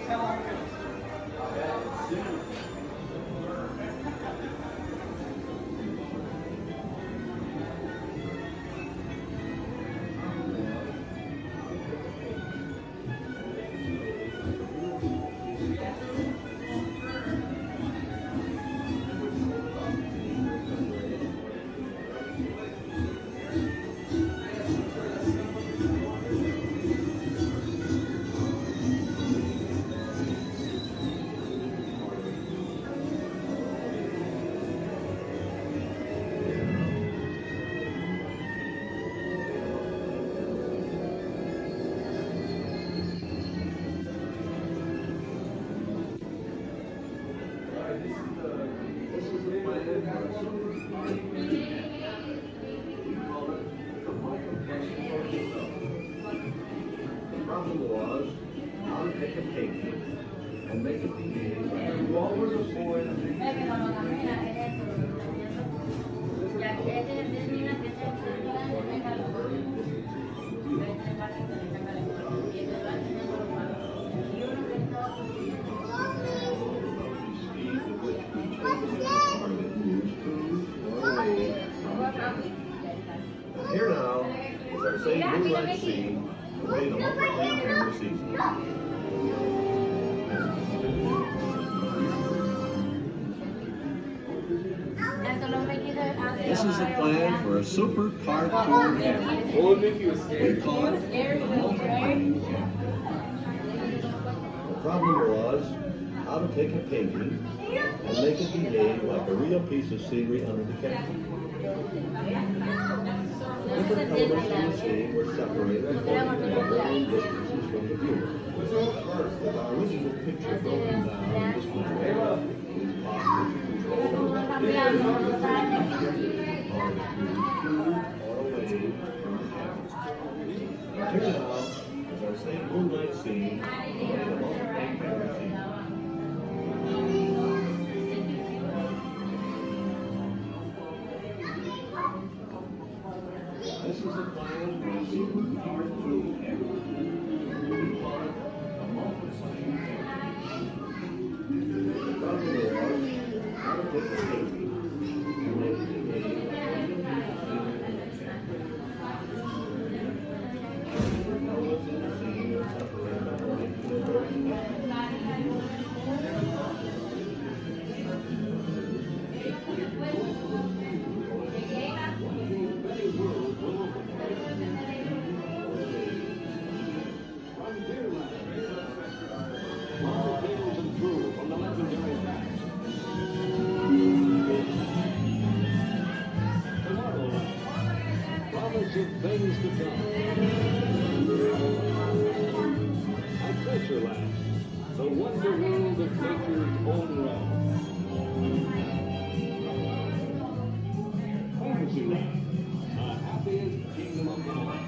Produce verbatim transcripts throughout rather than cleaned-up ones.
problem was how to take a painting and make it behave like Walt was a boy. Here now is our same moonlight scene, made a monthly camera season. This is a plan for a super cartoon camera. We call it a multiplane camera. The problem was how to take a painting and make it behave like a real piece of scenery under the camera. Different elements in the scene were separated according to their varying distances from the viewer. With our original picture broken down this way, it is possible to control the or away from the camera. Here now is our same moonlight scene made a multiplane camera scene. This is a plan for a super cartoon camera. We call it a multiplane camera. The problem was how to take a painting and make it behave like a real piece of scenery under the camera. Different elements in the scene are separated according to their varying distances. Things to come. Adventureland, the wonder world of nature's own realm. Fantasyland, the happiest kingdom of them all.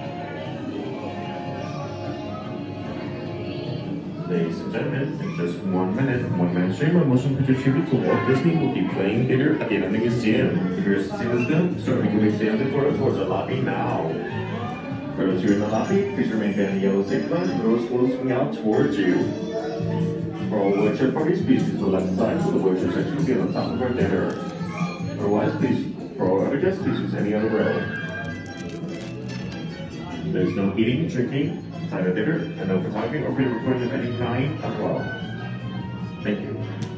Ladies and gentlemen, in just one minute, one man stream of motion picture tribute to Walt Disney will be playing theater at the end of the museum. If you're to see this film, start making your way down towards the lobby now. For those who are in the lobby, please remain behind the yellow safety line and doors will swing out towards you. For all wheelchair parties, please use the left side so the wheelchair section will be on the top of our dinner. Otherwise, please, for all other guests, please use any other row. There's no eating, drinking, inside the dinner, and no photography or pre-recording of any kind as well. Thank you.